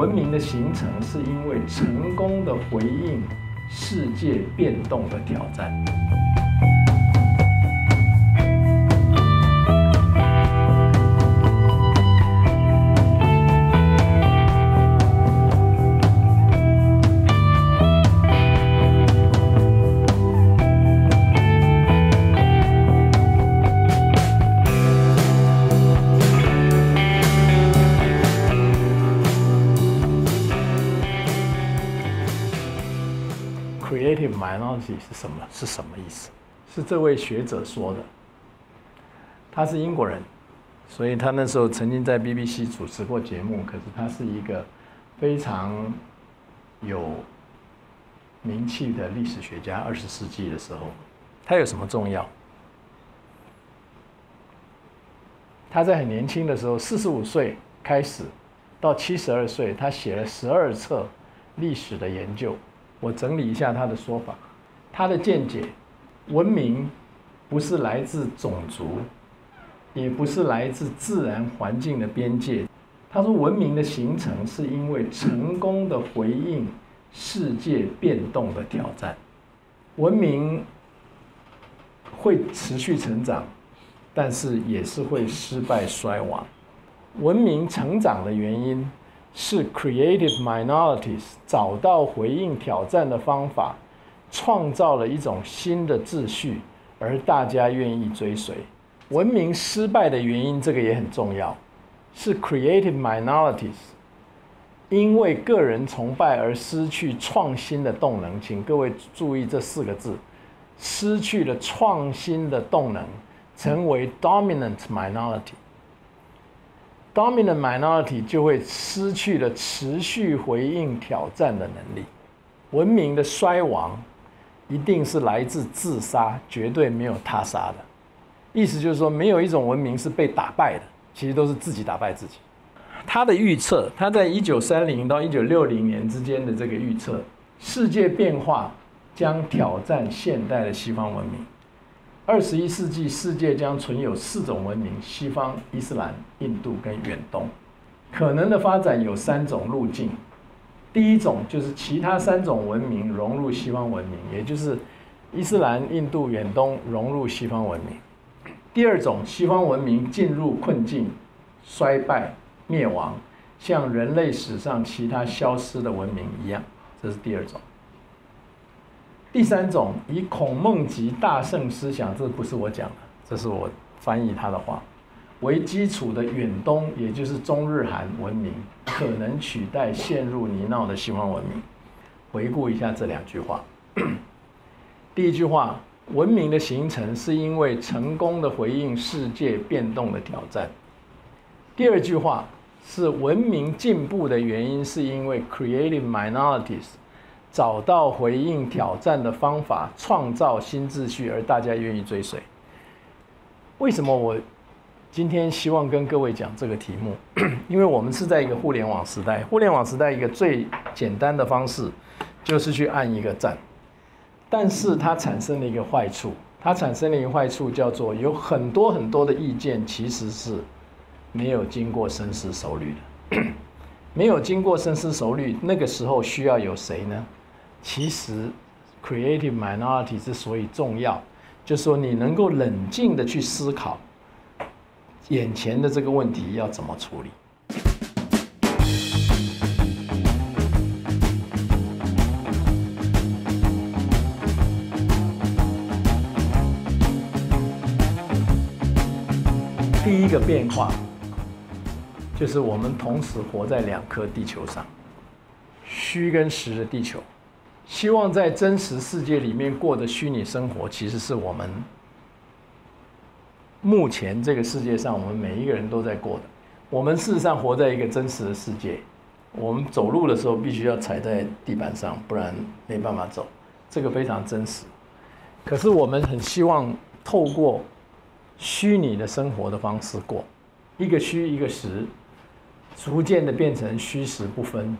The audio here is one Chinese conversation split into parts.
文明的形成是因为成功的回应世界变动的挑战。Creative minority 是什么意思？是这位学者说的。他是英国人，所以他那时候曾经在 BBC 主持过节目。可是他是一个非常有名气的历史学家。20世纪的时候，他有什么重要？他在很年轻的时候，45岁开始，到72岁，他写了12册历史的研究。我整理一下他的说法，他的见解：文明不是来自种族，也不是来自自然环境的边界。他说，文明的形成是因为成功的回应世界变动的挑战。文明会持续成长，但是也是会失败衰亡。文明成长的原因是 creative minorities 找到回应挑战的方法，创造了一种新的秩序，而大家愿意追随。文明失败的原因，这个也很重要，是 creative minorities 因为个人崇拜而失去创新的动能。请各位注意这4个字，失去了创新的动能，成为 dominant minority。Dominant minority 就会失去了持续回应挑战的能力。文明的衰亡一定是来自自杀，绝对没有他杀的。意思就是说，没有一种文明是被打败的，其实都是自己打败自己。他的预测，他在1930到1960年之间的这个预测，世界变化将挑战现代的西方文明。21世纪世界将存有4种文明：西方、伊斯兰、印度跟远东。可能的发展有3种路径。第一种就是其他3种文明融入西方文明，也就是伊斯兰、印度、远东融入西方文明。第二种，西方文明进入困境、衰败、灭亡，像人类史上其他消失的文明一样，这是第二种。第3种，以孔孟及大圣思想，这不是我讲的，这是我翻译他的话，为基础的远东，也就是中日韩文明，可能取代陷入泥淖的西方文明。回顾一下这2句话。第一句话，文明的形成是因为成功的回应世界变动的挑战。第二句话是文明进步的原因是因为 creative minorities找到回应挑战的方法，创造新秩序，而大家愿意追随。为什么我今天希望跟各位讲这个题目？因为我们是在一个互联网时代，互联网时代一个最简单的方式就是去按一个赞，但是它产生了一个坏处，叫做有很多的意见其实是没有经过深思熟虑的。没有经过深思熟虑，那个时候需要有谁呢？其实 creative minority 之所以重要，就是说你能够冷静的去思考眼前的这个问题要怎么处理。第一个变化就是我们同时活在2颗地球上，虚跟实的地球。希望在真实世界里面过的虚拟生活，其实是我们目前这个世界上我们每一个人都在过的。我们事实上活在一个真实的世界，我们走路的时候必须要踩在地板上，不然没办法走，这个非常真实。可是我们很希望透过虚拟的生活的方式过，一个虚一个实，逐渐的变成虚实不分。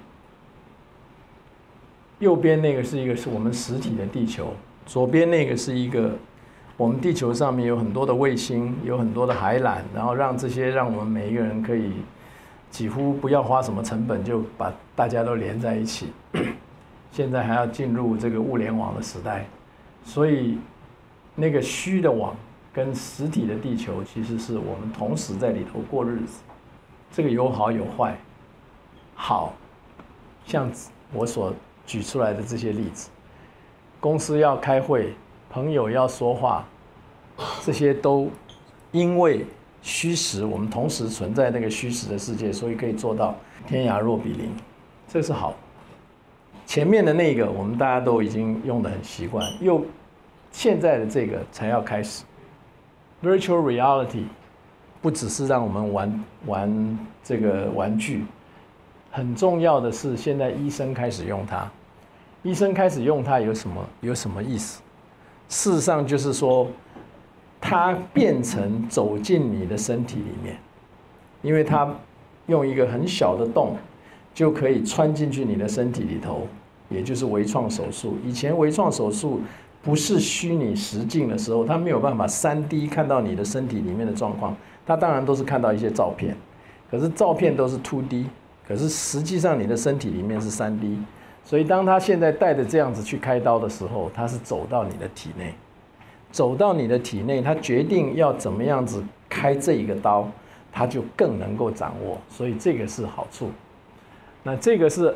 右边那个是我们实体的地球，左边那个是一个我们地球上面有很多的卫星，有很多的海缆，然后让我们每一个人可以几乎不要花什么成本就把大家都连在一起。现在还要进入这个物联网的时代，所以那个虚的网跟实体的地球，其实是我们同时在里头过日子。这个有好有坏，好，像我所举出来的这些例子，公司要开会，朋友要说话，这些都因为虚实，我们同时存在那个虚实的世界，所以可以做到天涯若比邻，这是好。前面的那个我们大家都已经用得很习惯，现在的这个才要开始。Virtual reality 不只是让我们玩这个玩具，很重要的是现在医生开始用它。医生开始用它有什么意思？事实上就是说，它变成走进你的身体里面，因为它用一个很小的洞就可以穿进去你的身体里头，也就是微创手术。以前微创手术不是虚拟实境的时候，它没有办法3D 看到你的身体里面的状况，它当然都是看到一些照片，可是照片都是 2D， 可是实际上你的身体里面是3D。所以当他现在带着这样子去开刀的时候，他是走到你的体内，走到你的体内，他决定要怎么样子开这一个刀，他就更能够掌握，所以这个是好处。那这个是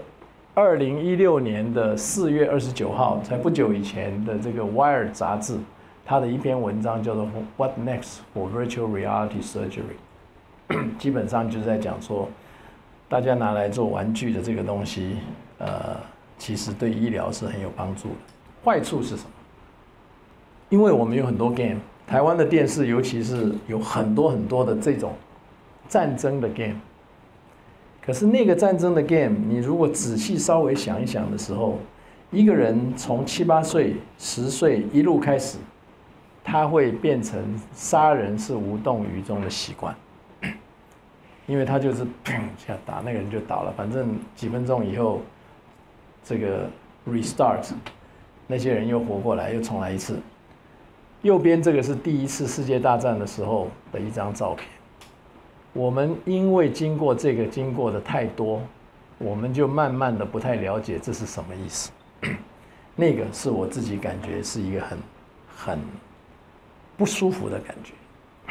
2016年的4月29号，才不久以前的这个《Wired》杂志，它的一篇文章叫做 "What Next for Virtual Reality Surgery"， 基本上就是在讲说，大家拿来做玩具的这个东西，其实对医疗是很有帮助的。坏处是什么？因为我们有很多 game， 台湾的电视尤其是有很多的这种战争的 game。可是那个战争的 game， 你如果仔细稍微想一想的时候，一个人从7、8岁、10岁一路开始，他会变成杀人是无动于衷的习惯，因为他就是砰一下打那个人就倒了，反正几分钟以后，这个 restart， 那些人又活过来，又重来一次。右边这个是第1次世界大战的时候的一张照片。我们因为经过的太多，我们就慢慢的不太了解这是什么意思。那个是我自己感觉是一个很不舒服的感觉。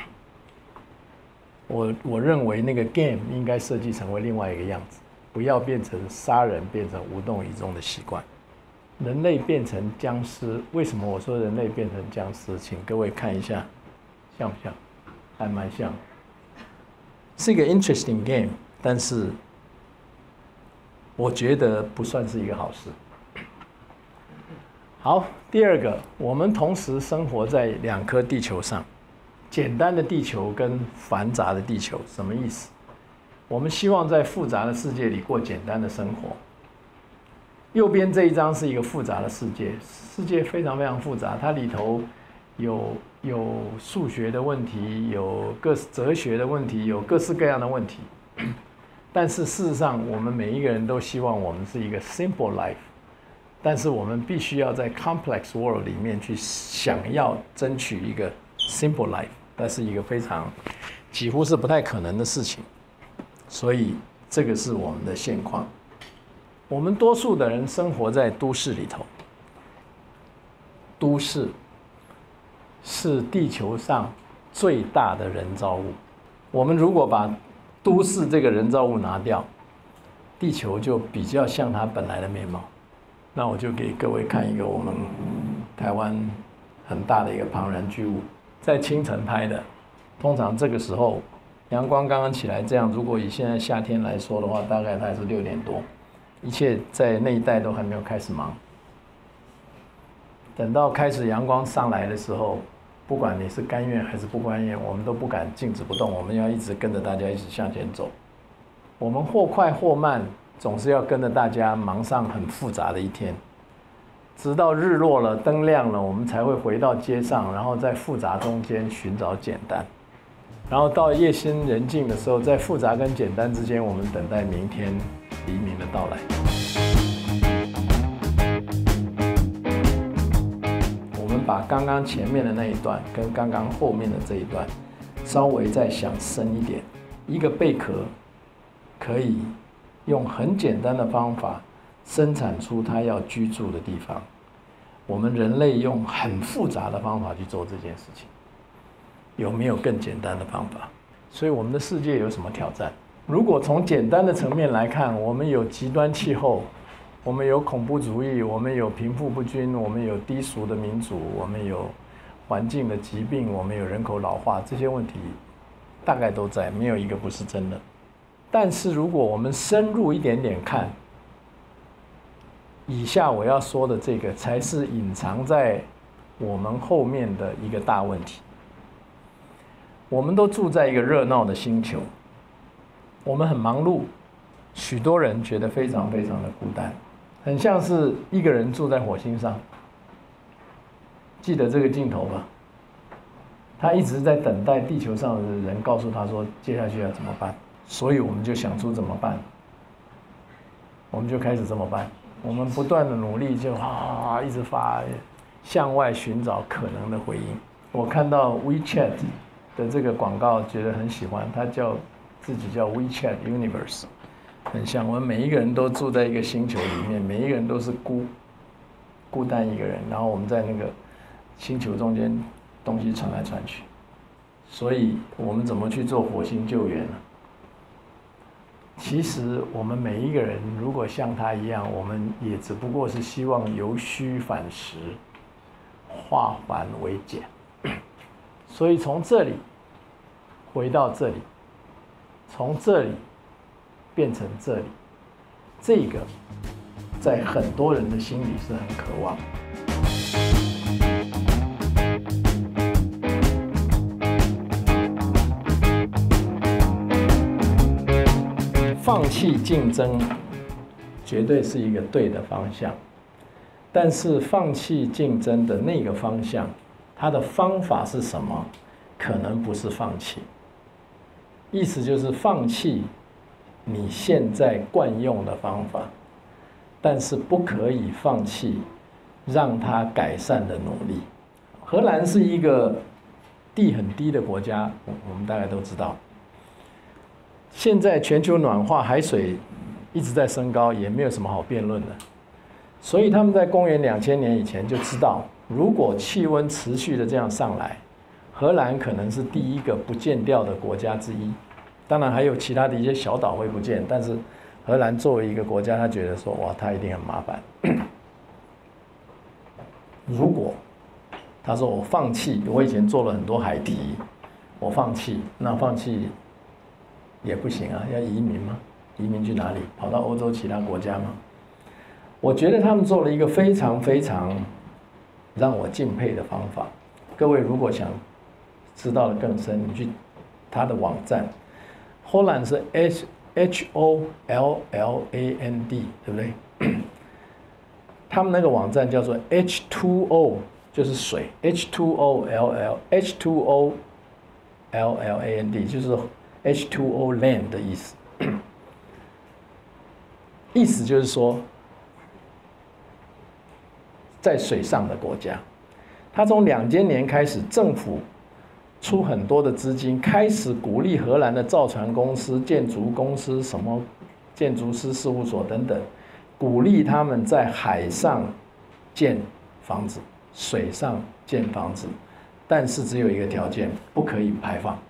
我认为那个 game 应该设计成为另外一个样子，不要变成杀人变成无动于衷的习惯。人类变成僵尸，为什么我说人类变成僵尸？请各位看一下，像不像？还蛮像。是一个 interesting game， 但是我觉得不算是一个好事。好，第二个，我们同时生活在2颗地球上，简单的地球跟繁杂的地球，什么意思？我们希望在复杂的世界里过简单的生活。右边这一张是一个复杂的世界，世界非常非常复杂，它里头有数学的问题，有哲学的问题，有各式各样的问题。但是事实上，我们每一个人都希望我们是一个 simple life， 但是我们必须要在 complex world 里面去想要争取一个 simple life， 那是一个非常几乎是不太可能的事情。所以这个是我们的现况。我们多数的人生活在都市里头，都市是地球上最大的人造物。我们如果把都市这个人造物拿掉，地球就比较像它本来的面貌。那我就给各位看一个我们台湾很大的一个庞然巨物，在清晨拍的。通常这个时候阳光刚刚起来，这样如果以现在夏天来说的话，大概它是6点多，一切在那一带都还没有开始忙。等到开始阳光上来的时候，不管你是甘愿还是不甘愿，我们都不敢静止不动，我们要一直跟着大家一起向前走。我们或快或慢，总是要跟着大家忙上很复杂的一天，直到日落了，灯亮了，我们才会回到街上，然后在复杂中间寻找简单。然后到夜深人静的时候，在复杂跟简单之间，我们等待明天黎明的到来。我们把刚刚前面的那一段跟刚刚后面的这一段稍微再想深一点。一个贝壳可以用很简单的方法生产出他要居住的地方。我们人类用很复杂的方法去做这件事情，有没有更简单的方法？所以我们的世界有什么挑战？如果从简单的层面来看，我们有极端气候，我们有恐怖主义，我们有贫富不均，我们有低俗的民主，我们有环境的疾病，我们有人口老化，这些问题大概都在，没有一个不是真的。但是如果我们深入一点点看，以下我要说的这个才是隐藏在我们后面的一个大问题。我们都住在一个热闹的星球，我们很忙碌，许多人觉得非常非常的孤单，很像是一个人住在火星上。记得这个镜头吧？他一直在等待地球上的人告诉他说接下去要怎么办，所以我们就想出怎么办，我们就开始这么办。我们不断的努力，就一直向外寻找可能的回应。我看到 WeChat 的这个广告，觉得很喜欢，它自己叫 WeChat Universe， 很像我们每一个人都住在一个星球里面，每一个人都是孤单一个人，然后我们在那个星球中间东西传来传去。所以我们怎么去做火星救援呢？其实我们每一个人如果像他一样，我们也只不过是希望由虚反实，化繁为简。所以从这里回到这里，从这里变成这里，这个在很多人的心里是很渴望。放弃竞争绝对是一个对的方向，但是放弃竞争的那个方向，它的方法是什么？可能不是放弃，意思就是放弃你现在惯用的方法，但是不可以放弃让它改善的努力。荷兰是一个地很低的国家，我们大概都知道。现在全球暖化，海水一直在升高，也没有什么好辩论的。所以他们在公元2000年以前就知道，如果气温持续的这样上来，荷兰可能是第一个不见掉的国家之一。当然还有其他的一些小岛会不见，但是荷兰作为一个国家，他觉得说，哇，他一定很麻烦。如果他说我放弃，我以前做了很多海堤，我放弃，那放弃也不行啊，要移民吗？移民去哪里？跑到欧洲其他国家吗？我觉得他们做了一个非常非常让我敬佩的方法。各位如果想知道的更深，你去他的网站，荷兰是 HOLLAND， 对不对？他们那个网站叫做 H2O， 就是水 ，H2OLLAND 就是 H2O land 的意思。意思就是说，在水上的国家，他从2000年开始，政府出很多的资金，开始鼓励荷兰的造船公司、建筑公司、什么建筑师事务所等等，鼓励他们在海上建房子，水上建房子，但是只有一个条件，不可以排放，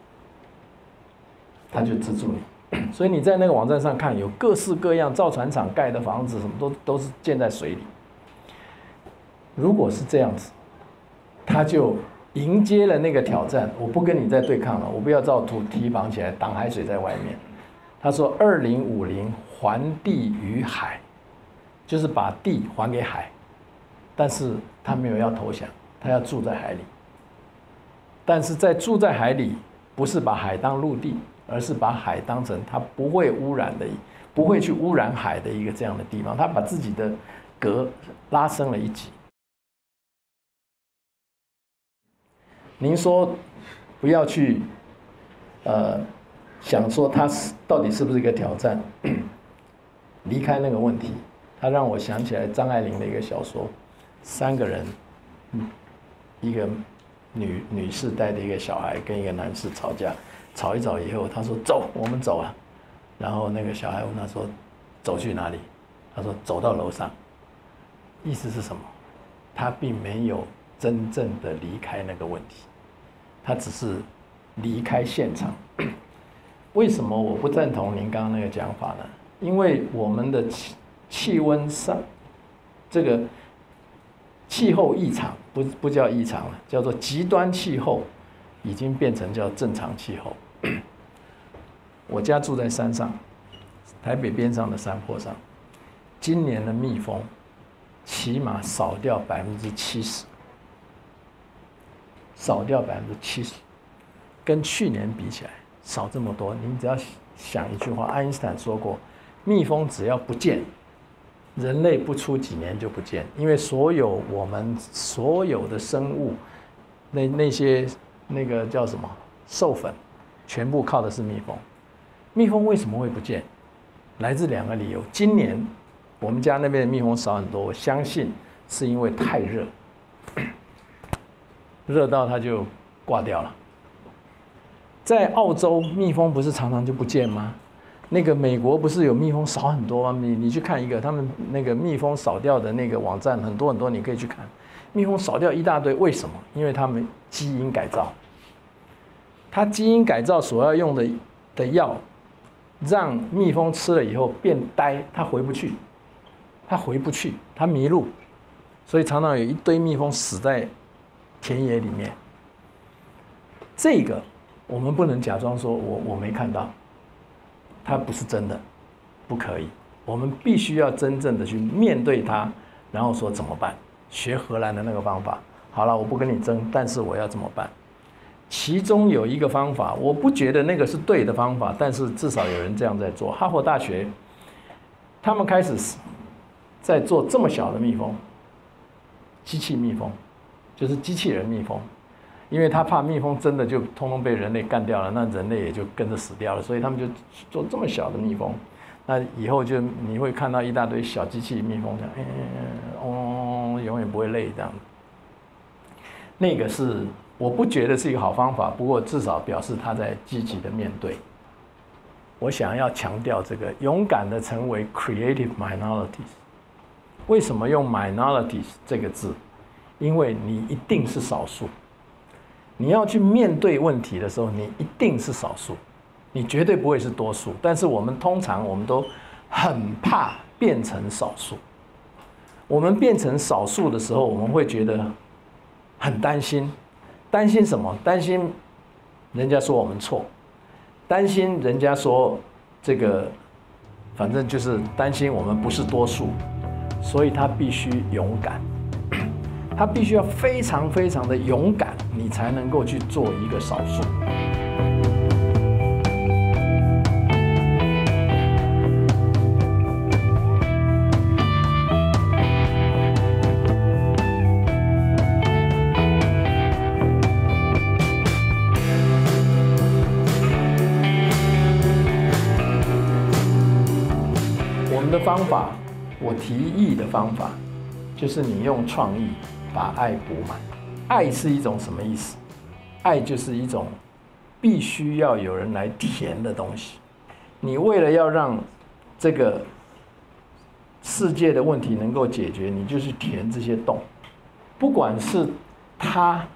他就资助你。所以你在那个网站上看，有各式各样造船厂盖的房子，什么都是建在水里。如果是这样子，他就迎接了那个挑战，我不跟你再对抗了，我不要造土堤绑起来挡海水在外面。他说2050还地于海，就是把地还给海，但是他没有要投降，他要住在海里。但是在住在海里，不是把海当陆地，而是把海当成它不会污染的、不会去污染海的一个这样的地方。他把自己的格拉升了一级。您说不要去想说它到底是不是一个挑战，离开那个问题，它让我想起来张爱玲的一个小说，3个人，一个女士带着一个小孩跟一个男士吵架，吵一吵以后，他说走，我们走啊， 然后那个小孩问他说走去哪里？他说走到楼上。意思是什么？他并没有真正的离开那个问题，他只是离开现场。为什么我不赞同您刚刚那个讲法呢？因为我们的气温上，这个气候异常不叫异常了，叫做极端气候，已经变成叫正常气候。我家住在山上，台北边上的山坡上，今年的蜜蜂起码少掉70%，少掉70%，跟去年比起来少这么多。您只要想一句话，爱因斯坦说过，蜜蜂只要不见，人类不出几年就不见，因为我们所有的生物，那些那个叫什么授粉，全部靠的是蜜蜂。蜜蜂为什么会不见？来自2个理由。今年我们家那边的蜜蜂少很多，我相信是因为太热，热到它就挂掉了。在澳洲，蜜蜂不是常常就不见吗？那个美国不是有蜜蜂少很多吗？你去看一个他们那个蜜蜂少掉的那个网站，很多很多，你可以去看，蜜蜂少掉一大堆。为什么？因为他们基因改造，它基因改造所要用的药，让蜜蜂吃了以后变呆，它回不去，它迷路，所以常常有一堆蜜蜂死在田野里面。这个我们不能假装说我没看到，它不是真的，不可以。我们必须要真正的去面对它，然后说怎么办？学荷兰的那个方法。好了，我不跟你争，但是我要怎么办？其中有一个方法，我不觉得那个是对的方法，但是至少有人这样在做。哈佛大学他们开始在做这么小的蜜蜂，机器蜜蜂，就是机器人蜜蜂。因为他怕蜜蜂真的就通通被人类干掉了，那人类也就跟着死掉了，所以他们就做这么小的蜜蜂。那以后就你会看到一大堆小机器蜜蜂这样，永远不会累这样。那个是我不觉得是一个好方法，不过至少表示他在积极的面对。我想要强调这个勇敢的成为 creative minorities。为什么用 minorities 这个字？因为你一定是少数。你要去面对问题的时候，你一定是少数，你绝对不会是多数。但是我们通常都很怕变成少数。我们变成少数的时候，我们会觉得很担心。担心什么？担心人家说我们错，担心人家说这个，反正就是担心我们不是多数。所以他必须勇敢。他必须要非常非常的勇敢，你才能够去做一个少数。我们的方法，我提议的方法，就是你用创意把爱补满。爱是一种什么意思？爱就是一种必须要有人来填的东西。你为了要让这个世界的问题能够解决，你就去填这些洞。不管是他，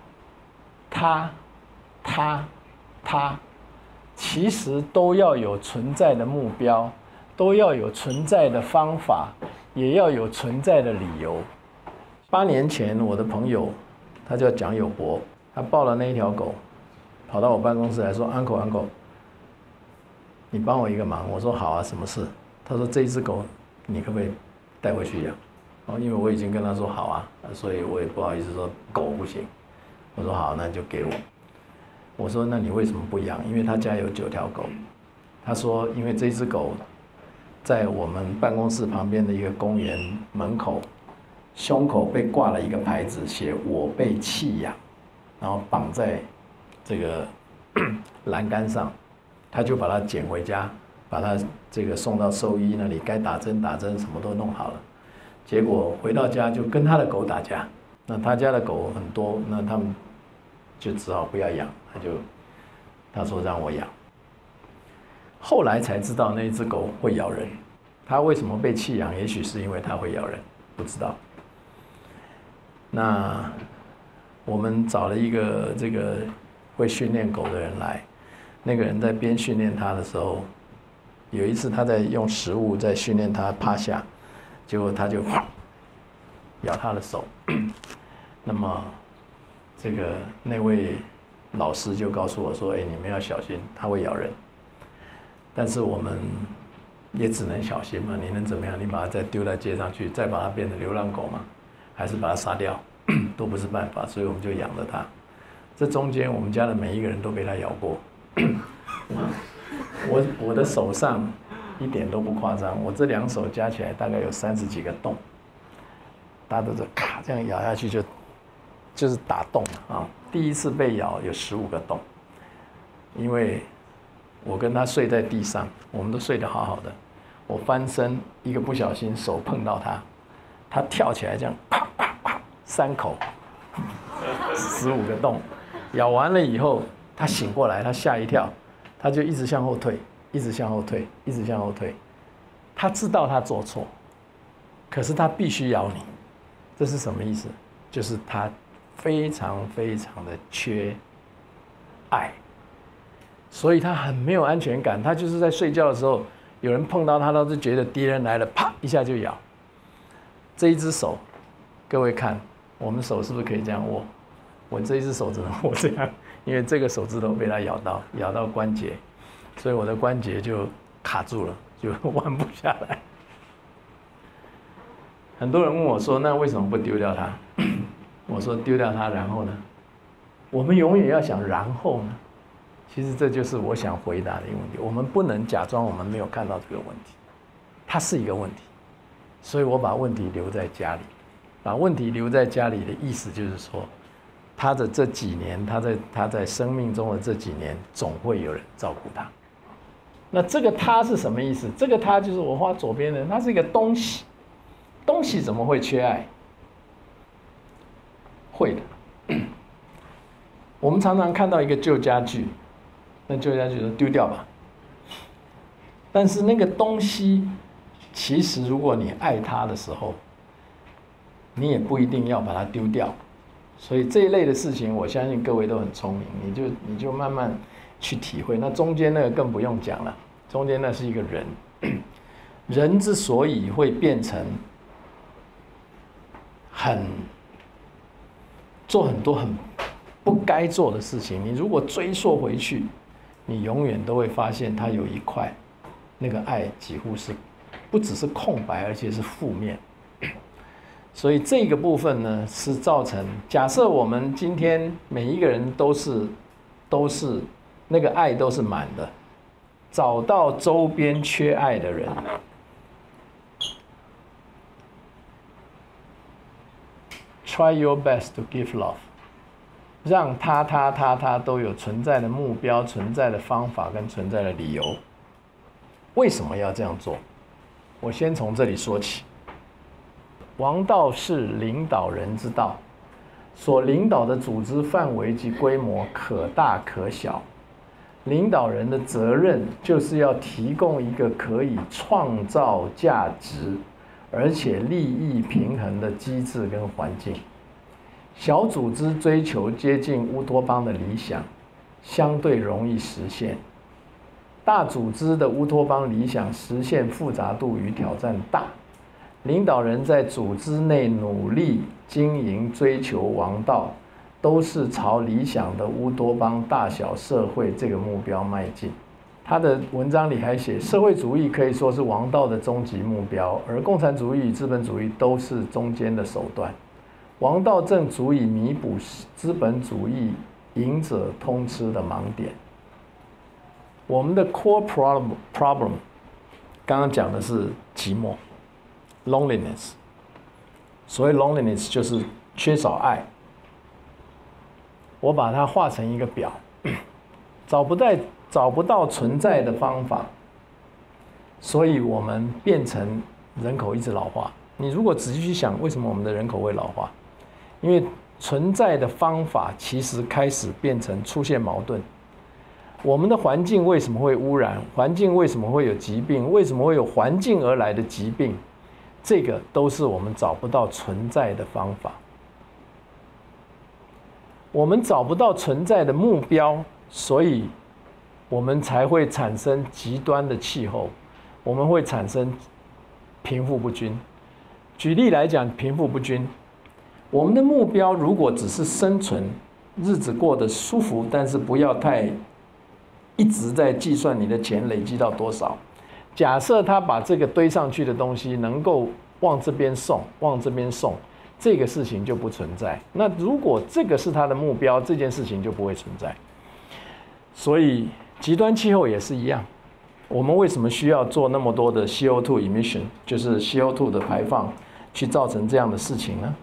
其实都要有存在的目标，都要有存在的方法，也要有存在的理由。8年前，我的朋友，他叫蒋友柏，他抱了那一条狗，跑到我办公室来说 ：“Uncle， 你帮我一个忙。”我说：“好啊，什么事？”他说：“这一只狗，你可不可以带回去养？”因为我已经跟他说好啊，所以我也不好意思说狗不行。我说：“好，那你就给我。”我说：“那你为什么不养？”因为他家有9条狗。他说：“因为这只狗在我们办公室旁边的一个公园门口。”胸口被挂了一个牌子，写“我被弃养”，然后绑在这个栏杆上，他就把它捡回家，把它这个送到兽医那里，该打针打针，什么都弄好了。结果回到家就跟他的狗打架，那他家的狗很多，那他们就只好不要养，他说让我养。 后来才知道那一只狗会咬人。它为什么被弃养？也许是因为它会咬人，不知道。那我们找了一个这个会训练狗的人来，那个人在边训练它的时候，有一次他在用食物在训练它趴下，结果他就咬他的手。那么这个那位老师就告诉我说：“哎，你们要小心，它会咬人。”但是我们也只能小心嘛，你能怎么样？你把它再丢在街上去，再把它变成流浪狗吗？还是把它杀掉，都不是办法。所以我们就养了它。这中间我们家的每一个人都被它咬过。我的手上一点都不夸张，我这2手加起来大概有30几个洞，大家都是咔这样咬下去就是打洞啊。第一次被咬有15个洞，因为我跟他睡在地上，我们都睡得好好的。我翻身，一个不小心手碰到他，他跳起来这样啪啪啪3口，15个洞。咬完了以后，他醒过来，他吓一跳，他就一直向后退，一直向后退，一直向后退。他知道他做错，可是他必须咬你，这是什么意思？就是他非常非常的缺爱。所以他很没有安全感，他就是在睡觉的时候，有人碰到他，他就觉得敌人来了，啪一下就咬。这一只手，各位看，我们手是不是可以这样握？我这一只手只能握这样，因为这个手指头被他咬到关节，所以我的关节就卡住了，就弯不下来。很多人问我说：“那为什么不丢掉它？”我说：“丢掉它，然后呢？我们永远要想然后呢。”其实这就是我想回答的一个问题。我们不能假装我们没有看到这个问题，它是一个问题，所以我把问题留在家里。把问题留在家里的意思就是说，他的这几年，他在生命中的这几年，总会有人照顾他。那这个他是什么意思？这个他就是我画左边的，它是一个东西，东西怎么会缺爱？会的。我们常常看到一个旧家具。那旧家具说丢掉吧，但是那个东西，其实如果你爱它的时候，你也不一定要把它丢掉。所以这一类的事情，我相信各位都很聪明，你就慢慢去体会。那中间那个更不用讲了，中间那是一个人，人之所以会变成做很多很不该做的事情，你如果追溯回去，你永远都会发现它有一块，那个爱几乎是不只是空白，而且是负面。所以这个部分呢，是造成假设我们今天每一个人都是那个爱都是满的，找到周边缺爱的人，try your best to give love。让他都有存在的目标、存在的方法跟存在的理由。为什么要这样做？我先从这里说起。王道是领导人之道，所领导的组织范围及规模可大可小。领导人的责任就是要提供一个可以创造价值，而且利益平衡的机制跟环境。小组织追求接近乌托邦的理想，相对容易实现；大组织的乌托邦理想实现复杂度与挑战大。领导人在组织内努力经营、追求王道，都是朝理想的乌托邦大小社会这个目标迈进。他的文章里还写，社会主义可以说是王道的终极目标，而共产主义与资本主义都是中间的手段。王道正足以弥补资本主义赢者通吃的盲点。我们的 core problem 刚刚讲的是寂寞 loneliness， 所谓 loneliness 就是缺少爱。我把它画成一个表，找不到存在的方法，所以我们变成人口一直老化。你如果仔细去想，为什么我们的人口会老化？因为存在的方法其实开始变成出现矛盾， 我们的环境为什么会污染？环境为什么会有疾病？为什么会有环境而来的疾病？这个都是我们找不到存在的方法。我们找不到存在的目标，所以我们才会产生极端的气候，我们会产生贫富不均。举例来讲，贫富不均，我们的目标如果只是生存，日子过得舒服，但是不要太一直在计算你的钱累积到多少。假设他把这个堆上去的东西能够往这边送，往这边送，这个事情就不存在。那如果这个是他的目标，这件事情就不会存在。所以极端气候也是一样。我们为什么需要做那么多的 CO2 emission， 就是 CO2 的排放，去造成这样的事情呢？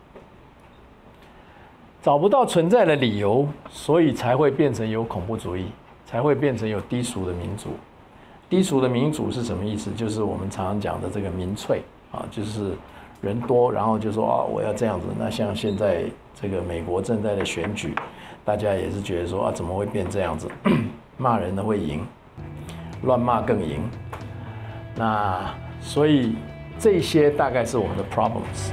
找不到存在的理由，所以才会变成有恐怖主义，才会变成有低俗的民主。低俗的民主是什么意思？就是我们常常讲的这个民粹啊，就是人多，然后就说啊，我要这样子。那像现在这个美国正在的选举，大家也是觉得说啊，怎么会变这样子？骂人的会赢，乱骂更赢。那所以这些大概是我们的 problems。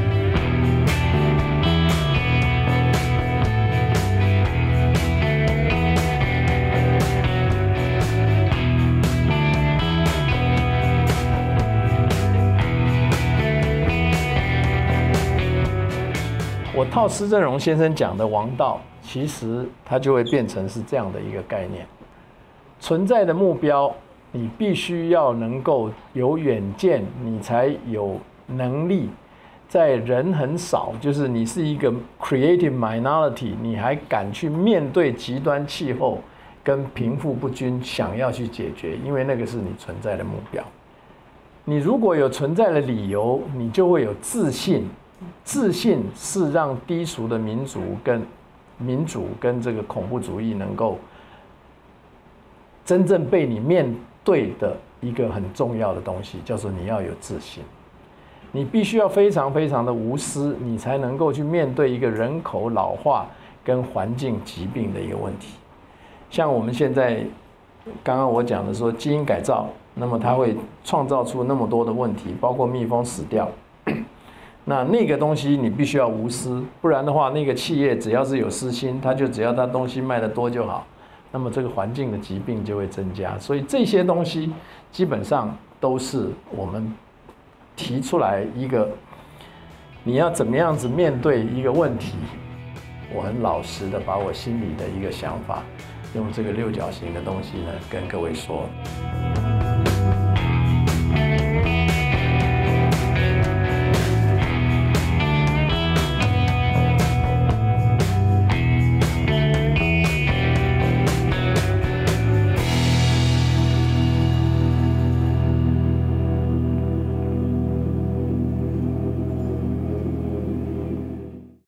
我套施正荣先生讲的王道，其实它就会变成是这样的一个概念：存在的目标，你必须要能够有远见，你才有能力。在人很少，就是你是一个 creative minority， 你还敢去面对极端气候跟贫富不均，想要去解决，因为那个是你存在的目标。你如果有存在的理由，你就会有自信。自信是让低俗的民主跟这个恐怖主义能够真正被你面对的一个很重要的东西，叫做你要有自信。你必须要非常非常的无私，你才能够去面对一个人口老化跟环境疾病的一个问题。像我们现在刚刚我讲的说基因改造，那么它会创造出那么多的问题，包括蜜蜂死掉。那个东西你必须要无私，不然的话，那个企业只要是有私心，它只要它东西卖得多就好，那么这个环境的疾病就会增加。所以这些东西基本上都是我们提出来一个，你要怎么样子面对一个问题。我很老实的把我心里的一个想法，用这个六角形的东西呢跟各位说。